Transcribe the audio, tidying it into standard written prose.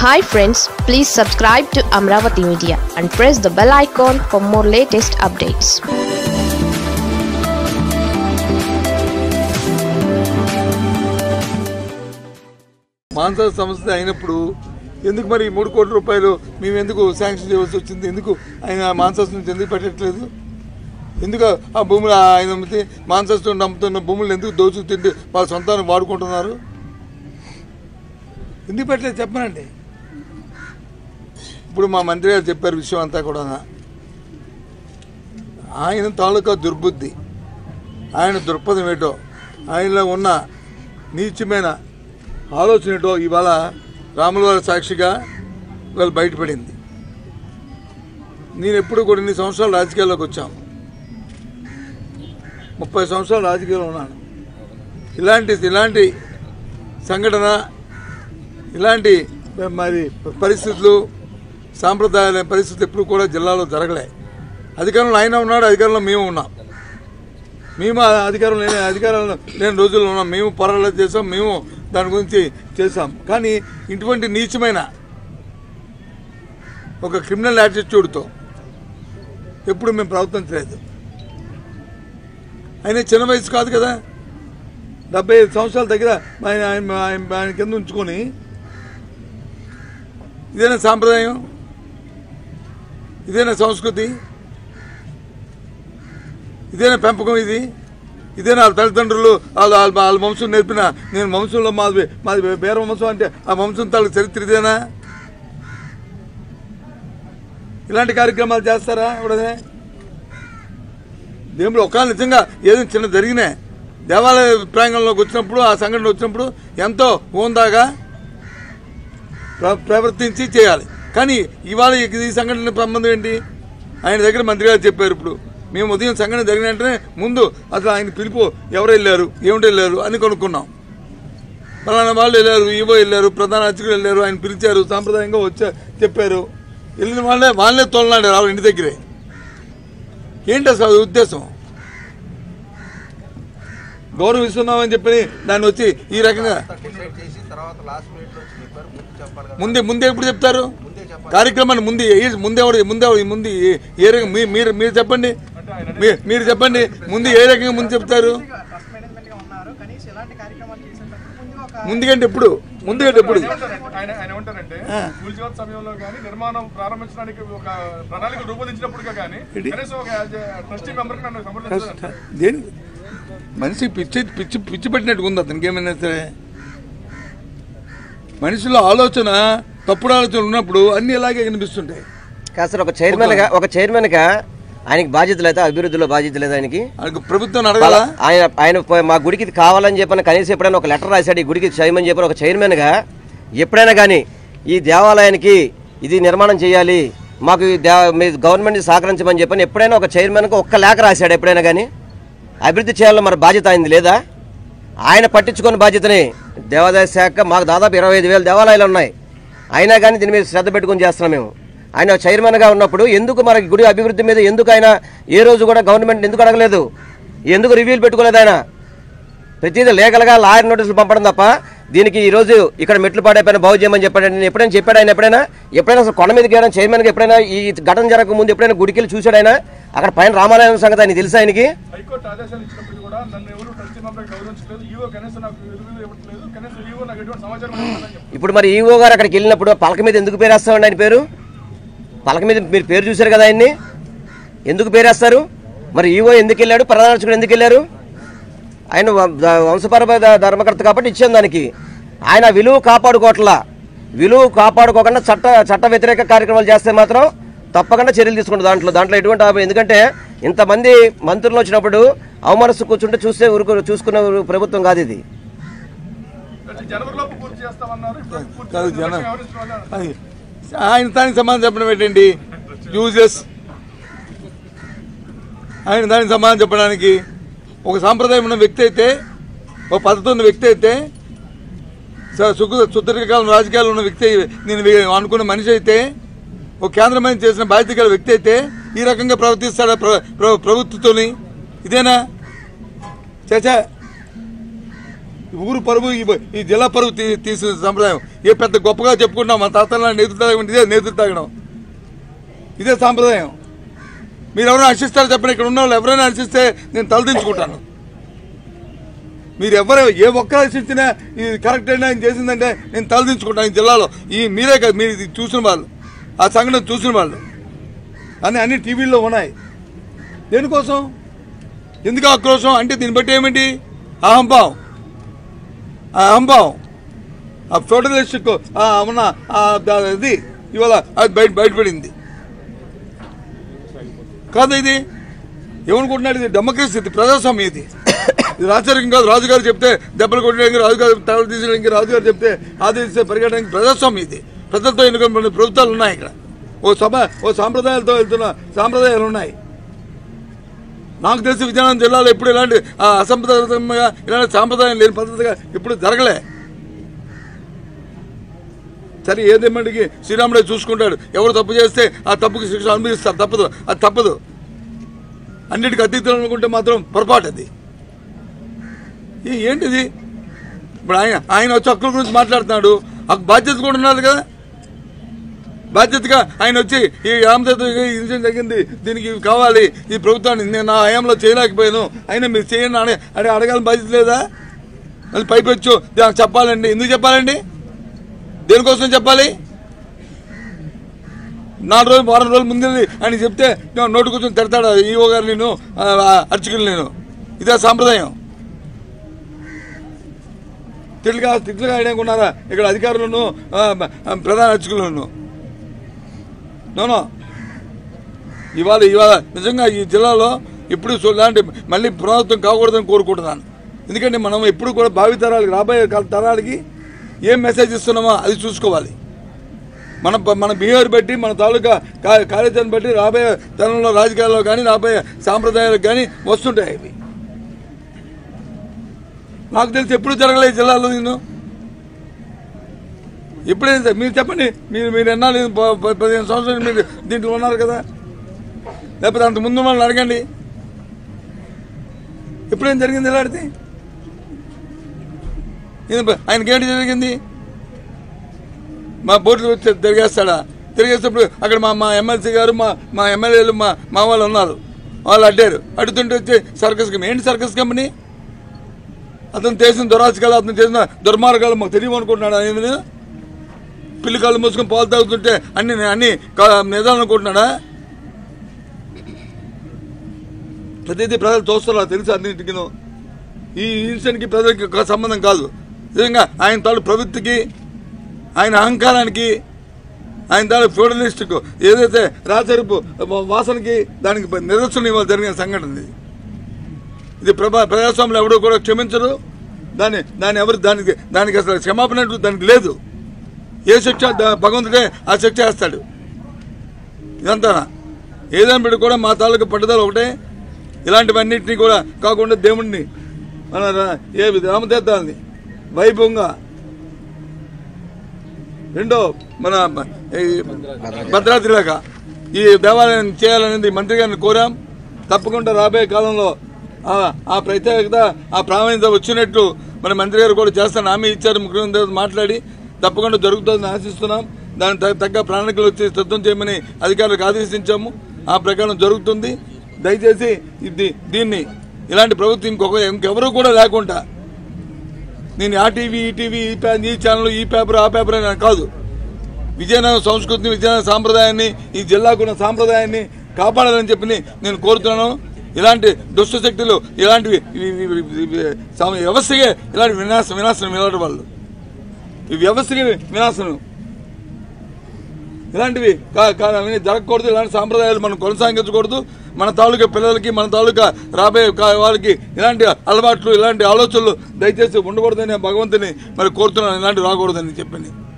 Hi friends, please subscribe to Amravati Media and press the bell icon for more latest updates. Mansa సంస్థ అయినప్పుడు ఎందుకు మరి 3 కోట్ల రూపాయలు మేము ఎందుకు శాంక్షన్ చేయవలసి వచ్చింది? ఎందుకు ఆయన మాన్సాస్ నుంచి ఎందుకు పెట్టట్లేదు? ఎందుకు ఆ భూములు ఆయన మాన్సాస్ అమ్ముతున్న భూములు ఎందుకు దోచుకు తిండి వాళ్ళ సొంతాన్ని వాడుకుంటున్నారు? ఎందుకు పెట్టలేదు చెప్పనండి. ఇప్పుడు మా మంత్రి గారు చెప్పారు విషయం అంతా కూడా. ఆయన తాలూకా దుర్బుద్ధి, ఆయన దృక్పథం ఏంటో, ఆయనలో ఉన్న నీచమైన ఆలోచన ఏంటో ఇవాళ రాముల వారి సాక్షిగా ఇవాళ బయటపడింది. నేను ఎప్పుడు కూడా ఇన్ని సంవత్సరాలు రాజకీయాల్లోకి వచ్చాను, 30 సంవత్సరాలు రాజకీయాల్లో ఉన్నాను. ఇలాంటి సంఘటన, ఇలాంటి మరి పరిస్థితులు, సాంప్రదాయాల పరిస్థితులు ఎప్పుడు కూడా జిల్లాలో జరగలే. అధికారంలో ఆయన ఉన్నాడు, అధికారంలో మేము ఉన్నాం. మేము అధికారంలో లేని రోజుల్లో ఉన్నాం. మేము పోరాటాలు చేసాం, మేము దాని గురించి చేసాం. కానీ ఇటువంటి నీచమైన ఒక క్రిమినల్ యాటిట్యూడ్తో ఎప్పుడు మేము ప్రవర్తించలేదు. ఆయన చిన్న వయసు కాదు కదా, 75 సంవత్సరాల దగ్గర ఆయన కింద ఉంచుకొని ఇదేనా సాంప్రదాయం? ఇదేనా సంస్కృతి? ఇదేనా పెంపకం? ఇదేనా వాళ్ళ తల్లిదండ్రులు వాళ్ళ వంశం నేర్పిన? నేను వంశంలో మాది బేర వంశం అంటే ఆ వంశం తాలూకు చరిత్ర ఇదేనా? ఇలాంటి కార్యక్రమాలు చేస్తారా? ఇప్పుడే దేవుడు ఒకవేళ నిజంగా ఏదైనా చిన్న జరిగినా దేవాలయ ప్రాంగణంలోకి వచ్చినప్పుడు, ఆ సంఘటన వచ్చినప్పుడు ఎంతో హోందాగా ప్రవర్తించి చేయాలి. కానీ ఇవాళ ఈ సంఘటన సంబంధం ఏంటి? ఆయన దగ్గర మంత్రి గారు చెప్పారు. ఇప్పుడు మేము ఉదయం సంఘటన జరిగిన వెంటనే ముందు అసలు ఆయన పిలుపు, ఎవరు వెళ్ళారు, ఏమిటి వెళ్ళారు అని కనుక్కున్నాం. పలానా వాళ్ళు వెళ్ళారు, ఈవో వెళ్ళారు, ప్రధాన అర్చకులు వెళ్ళారు, ఆయన పిలిచారు, సాంప్రదాయంగా చెప్పారు. వెళ్ళిన వాళ్ళే తోలనాడారు వాళ్ళ ఇంటి దగ్గరే. ఏంటి అసలు ఉద్దేశం? గౌరవం ఇస్తున్నామని చెప్పి దాన్ని వచ్చి ఈ రకంగా ముందే ఎప్పుడు చెప్తారు? కార్యక్రమాన్ని ముందే ఏ రకంగా మీరు చెప్పండి, మీరు చెప్పండి, ముందు ఏ రకంగా ముందు చెప్తారు? ముందుకంటే ఎప్పుడు నిర్మాణం ప్రారంభించడానికి ఒక ప్రణాళిక రూపొందించినప్పుడు మనిషి పిచ్చి పెట్టినట్టుగా ఉంది అతనికి. ఏమైనా సరే మనిషిలో ఆలోచన, తప్పుడు ఆలోచన ఉన్నప్పుడు అన్ని ఇలాగే కనిపిస్తుంటాయి. సార్ ఒక చైర్మన్గా ఆయనకి బాధ్యత లేదా? అభివృద్ధిలో బాధ్యత లేదా ఆయనకి? ప్రభుత్వం అడగాల. ఆయన మా గుడికి ఇది కావాలని చెప్పని కనీసం ఎప్పుడైనా ఒక లెటర్ రాశాడు, ఈ గుడికి చేయమని చెప్పని ఒక చైర్మన్గా ఎప్పుడైనా కానీ ఈ దేవాలయానికి ఇది నిర్మాణం చేయాలి, మాకు మీ గవర్నమెంట్ సహకరించమని చెప్పని ఎప్పుడైనా ఒక చైర్మన్కి ఒక్క లేఖ రాశాడు? ఎప్పుడైనా కానీ అభివృద్ధి చేయాలని మరి బాధ్యత అయింది లేదా? ఆయన పట్టించుకున్న బాధ్యతని దేవాదాయ శాఖ, మాకు దాదాపు 25,000 దేవాలయాలు ఉన్నాయి, అయినా కానీ దీని మీద శ్రద్ధ పెట్టుకుని చేస్తున్నాం మేము. ఆయన చైర్మన్గా ఉన్నప్పుడు ఎందుకు మరి గుడి అభివృద్ధి మీద ఎందుకు ఆయన ఏ రోజు కూడా గవర్నమెంట్ ఎందుకు అడగలేదు? ఎందుకు రివ్యూలు పెట్టుకోలేదు? ఆయన ప్రతిదీ లీగల్గా లాయర్ నోటీసులు పంపడం తప్ప దీనికి ఈరోజు ఇక్కడ మెట్లు పాడైపోయిన బాగు చేయమని చెప్పాడు. నేను ఎప్పుడైనా చెప్పాడు ఆయన? ఎప్పుడైనా అసలు కొండ మీదకి వెళ్ళిన చైర్మన్గా ఎప్పుడైనా ఈ ఘటన జరగక ముందు ఎప్పుడైనా గుడికి వెళ్ళి చూశాడు ఆయన? అక్కడ పైన రామాలయం సంగతి ఆయన తెలుసా ఆయనకి? ఇప్పుడు మరి ఈవో గారు అక్కడికి వెళ్ళినప్పుడు పలక మీద ఎందుకు పేరేస్తామండి ఆయన పేరు? పలక మీద మీరు పేరు చూశారు కదా, ఆయన్ని ఎందుకు పేరేస్తారు? మరి ఈవో ఎందుకు వెళ్ళాడు, ప్రధాన అర్చకుడు ఎందుకు వెళ్ళారు? ఆయన వంశపర ధర్మకర్త కాబట్టి ఇచ్చాను దానికి. ఆయన విలువ కాపాడుకోకుండా చట్ట వ్యతిరేక కార్యక్రమాలు చేస్తే మాత్రం తప్పకుండా చర్యలు తీసుకుంటారు. దాంట్లో ఎటువంటి ఎందుకంటే ఇంతమంది మంత్రులు వచ్చినప్పుడు అవమనస్సు కూర్చుంటే చూసుకునే ప్రభుత్వం కాదు ఇది. ఆయన దానికి సమాధానం చెప్పడం ఏంటండి? యూజెస్ ఆయన దానికి సమాధానం చెప్పడానికి ఒక సాంప్రదాయం ఉన్న వ్యక్తి అయితే, ఒక పద్ధతి ఉన్న వ్యక్తి అయితే, సుదీర్ఘకాలం రాజకీయాలు ఉన్న వ్యక్తి, నేను అనుకున్న మనిషి అయితే, ఒక కేంద్ర మంత్రి చేసిన బాధ్యత గల వ్యక్తి అయితే ఈ రకంగా ప్రవర్తిస్తాడా ప్రభుత్వంతోని? ఇదేనా? చచా ఊరు పరువు ఈ జిల్లా పరువు తీసిన సంప్రదాయం. ఏ పెద్ద గొప్పగా చెప్పుకుంటాం మన తాతల నేతృత్వం తాగడం ఇదే సాంప్రదాయం. మీరు ఎవరైనా హర్షిస్తారో చెప్పండి. ఇక్కడ ఉన్న వాళ్ళు ఎవరైనా హర్షిస్తే నేను తలదించుకుంటాను. మీరు ఏ ఒక్కరు హర్షించినా ఇది కరెక్ట్ అయినా ఆయన చేసిందంటే నేను తలదించుకుంటాను. ఈ జిల్లాలో మీరే కాదు, మీరు ఇది చూసిన వాళ్ళు, ఆ సంఘటన చూసిన వాళ్ళు అన్ని టీవీల్లో ఉన్నాయి. దేనికోసం, ఎందుకు ఆక్రోశం అంటే దీన్ని బట్టి ఏమిటి? అహంభావం, ఆ ఫెడరలిస్టిక్ ఇది ఇవాళ అది బయటపడింది కాదు. ఇది ఏమనుకుంటున్నాడు? ఇది డెమోక్రసీ, ఇది ప్రజాస్వామ్యం. ఇది రాచరికం కాదు. రాజుగారు చెప్తే దెబ్బలు కొట్టడానికి, రాజుగారు తలలు తీసేయడానికి, రాజుగారు చెప్తే ఆదేశిస్తే పరిగెట్టడానికి ప్రజాస్వామ్యం. ఇది ప్రజలతో ఎన్నుకున్న ప్రభుత్వాలు ఉన్నాయి. ఇక్కడ ఓ సాంప్రదాయాలతో వెళ్తున్న సాంప్రదాయాలు ఉన్నాయి. నాకు తెలిసి విజయనగరం జిల్లాలో ఎప్పుడు ఇలాంటి అసంప్రదాయంగా ఇలాంటి సాంప్రదాయం లేని పద్ధతిగా ఎప్పుడు జరగలే. సరే ఏదేమటికి శ్రీరాముడే చూసుకుంటాడు. ఎవరు తప్పు చేస్తే ఆ తప్పుకి శిక్ష అనుభవిస్తారు. అది తప్పదు. అన్నిటికీ అతీతులు అనుకుంటే మాత్రం పొరపాటు. అది ఏంటిది? ఇప్పుడు ఆయన వచ్చి హక్కుల గురించి మాట్లాడుతున్నాడు. బాధ్యత కూడా ఉన్నది కదా. బాధ్యతగా ఆయన వచ్చి ఈ ఇన్సిడెంట్ జరిగింది, దీనికి కావాలి, ఈ ప్రభుత్వాన్ని నేను నా హయాంలో చేయలేకపోయాను, అయినా మీరు చేయండి అని అడగాలని బాధ్యత లేదా? మళ్ళీ పైపెచ్చు దానికి చెప్పాలండి. ఎందుకు చెప్పాలండి? దేనికోసం చెప్పాలి? 4 రోజులు 4 రోజుల ముందు ఆయన చెప్తే నోటు కూర్చొని తిడతాడు ఈఓ గారు, నేను అర్చకులు, నేను ఇదే సాంప్రదాయం. తిట్లుగా ఆయనకున్నారా ఇక్కడ అధికారులను, ప్రధాన అర్చకులను? నోనో. ఇవాళ నిజంగా ఈ జిల్లాలో ఎప్పుడు ఇలాంటి మళ్ళీ పునరావృతం కాకూడదని కోరుకుంటున్నాను. ఎందుకంటే మనం ఎప్పుడు కూడా భావితరాలకి, రాబోయే తరాలకి ఏం మెసేజ్ ఇస్తున్నామో అది చూసుకోవాలి. మన బిహేవియర్ బట్టి, మన తాలూకా కార్యాచరణ బట్టి రాబోయే తరంలో రాజకీయాల్లో కానీ రాబోయే సాంప్రదాయాలకు కానీ వస్తుంటాయి. అవి నాకు తెలిసి ఎప్పుడు జరగలేదు జిల్లాలో. నేను ఎప్పుడైనా మీరు చెప్పండి, మీరు ఎన్నాళ్ళు 15 సంవత్సరాలు మీరు దీంట్లో ఉన్నారు కదా, లేకపోతే అంత ముందు వాళ్ళని అడగండి. ఎప్పుడేం జరిగింది ఇలాంటిది? ఆయనకేంటి జరిగింది? మా బోట్లు వచ్చి తిరిగేసేటప్పుడు అక్కడ మా ఎమ్మెల్సీ గారు, మా ఎమ్మెల్యేలు, మా వాళ్ళు ఉన్నారు. వాళ్ళు అడ్డుతుంటే వచ్చి సర్కస్ కంపెనీ. ఏంటి సర్కస్ కంపెనీ? అతను చేసిన దురాచకాలు, అతను చేసిన దుర్మార్గాలు మాకు తెలియమనుకుంటున్నాడు. ఆయన పిల్లి కాళ్ళు మూసుకొని పాలు తాగుతుంటే అన్ని నిజాలు అనుకుంటున్నాడా? ప్రతిదీ ప్రజలు చూస్తున్నారు, తెలుసు అన్నింటికి. ఈ ఇన్సిడెంట్కి ప్రజలకి సంబంధం కాదు. నిజంగా ఆయన తాలూ ప్రవృత్తికి, ఆయన అహంకారానికి, ఆయన తాలూ ఫ్యూడలిస్టుకు, ఏదైతే రాచరిపు వాసనకి, దానికి నిదర్శనం ఇవాళ జరిగిన సంఘటన. ఇది ప్రజాస్వామ్యంలో ఎవడో కూడా క్షమించరు. దాన్ని ఎవరు దానికి అసలు క్షమాపణ దానికి లేదు. ఏ శిక్ష భగవంతుడే ఆ శిక్ష వేస్తాడు. ఇదంతా ఏదైనా బిడ్డ కూడా మా తాలూకు పట్టుదల ఒకటే. ఇలాంటివన్నింటినీ కూడా కాకుండా దేవుణ్ణి, మన రామతీర్థాలని వైభవంగా, రెండో మన భద్రాద్రిలాగా ఈ దేవాలయం చేయాలనేది మంత్రి గారిని కోరాం. తప్పకుండా రాబోయే కాలంలో ఆ ప్రత్యేకత, ఆ ప్రామాణికత వచ్చినట్టు మన మంత్రి గారు కూడా చేస్తాను హామీ ఇచ్చారు. ముఖ్యమంత్రి మాట్లాడి తప్పకుండా జరుగుతుందని ఆశిస్తున్నాం. దానికి తగ్గ ప్రణాళికలు వచ్చి సిద్ధం చేయమని అధికారులకు ఆదేశించాము. ఆ ప్రకారం జరుగుతుంది. దయచేసి దీన్ని ఇలాంటి ప్రభుత్వం ఇంకెవరూ కూడా లేకుండా, నేను ఆ టీవీ, ఈ టీవీ, ఈ ఛానల్, ఈ పేపర్, ఆ పేపర్ అని కాదు, విజయనగరం సంస్కృతిని, విజయనగరం సాంప్రదాయాన్ని, ఈ జిల్లాకున్న సాంప్రదాయాన్ని కాపాడాలని చెప్పి నేను కోరుతున్నాను. ఇలాంటి దుష్ట శక్తులు, ఇలాంటివి వ్యవస్థగా ఇలాంటి వినాశనం ఇలాంటి వాళ్ళు ఈ వ్యవస్థకి వినాశనం ఇలాంటివి జరగకూడదు. ఇలాంటి సాంప్రదాయాలు మనం కొనసాగించకూడదు. మన తాలూకా పిల్లలకి, మన తాలూకా రాబోయే వాళ్ళకి ఇలాంటి అలవాట్లు, ఇలాంటి ఆలోచనలు దయచేసి ఉండకూడదని భగవంతుని మరి కోరుతున్నాను. ఇలాంటివి రాకూడదని చెప్పండి.